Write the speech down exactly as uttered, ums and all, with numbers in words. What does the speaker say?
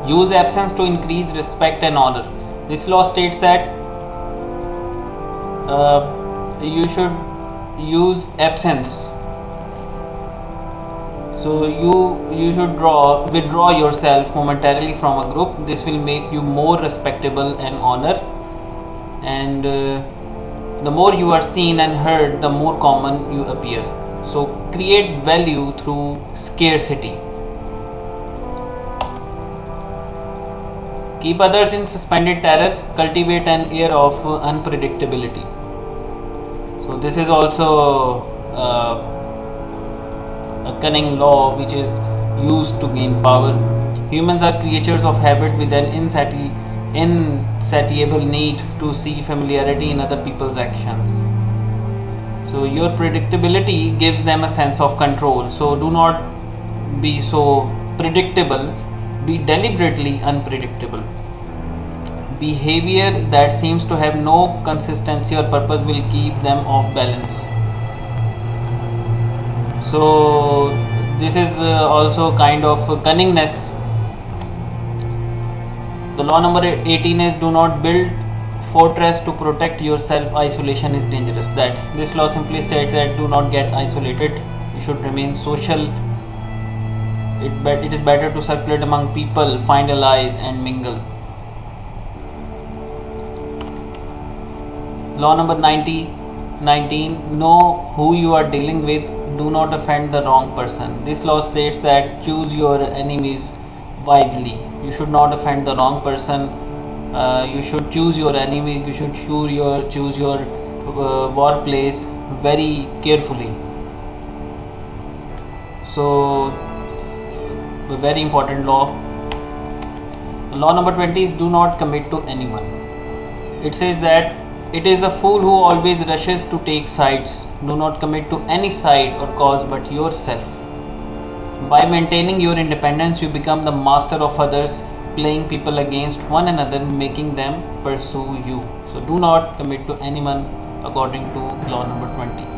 Use absence to increase respect and honor. This law states that uh, you should use absence. So you you should draw withdraw yourself momentarily from a group. This will make you more respectable and honor. And uh, the more you are seen and heard, the more common you appear. So create value through scarcity. Keep others in suspended terror. Cultivate an air of unpredictability. So this is also uh, a cunning law which is used to gain power. Humans are creatures of habit with an insati insatiable need to see familiarity in other people's actions. So your predictability gives them a sense of control. So do not be so predictable. Be deliberately unpredictable. Behavior that seems to have no consistency or purpose will keep them off balance. So this is uh, also kind of cunningness. The law number eighteen is do not build fortress to protect yourself. Isolation is dangerous. That this law simply states that do not get isolated. You should remain social. It, but it is better to circulate among people, find allies and mingle. Law number ninety, nineteen. Know who you are dealing with. Do not offend the wrong person. This law states that choose your enemies wisely. You should not offend the wrong person. Uh, you should choose your enemies. You should choose your choose your uh, workplace very carefully. So a very important law. Law number twenty is do not commit to anyone. It says that it is a fool who always rushes to take sides. Do not commit to any side or cause but yourself. By maintaining your independence, you become the master of others, playing people against one another, making them pursue you. So do not commit to anyone according to law number twenty.